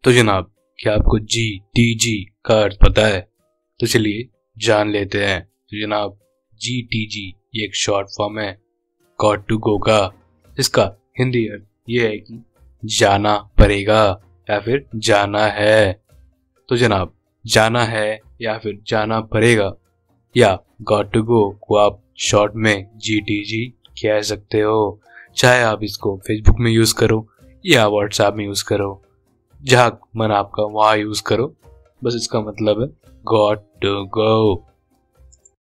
तो जनाब, क्या आपको GTG का अर्थ पता है? तो चलिए जान लेते हैं। तो जनाब, GTG ये एक शॉर्ट फॉर्म है गॉट टू गो का। इसका हिंदी अर्थ ये है कि जाना पड़ेगा या फिर जाना है। तो जनाब, जाना है या फिर जाना पड़ेगा या गॉट टू गो को आप शॉर्ट में GTG कह सकते हो। चाहे आप इसको फेसबुक में यूज करो या व्हाट्सएप में यूज करो, जहाँ मन आपका वहाँ यूज करो। बस इसका मतलब है गॉट टू गो।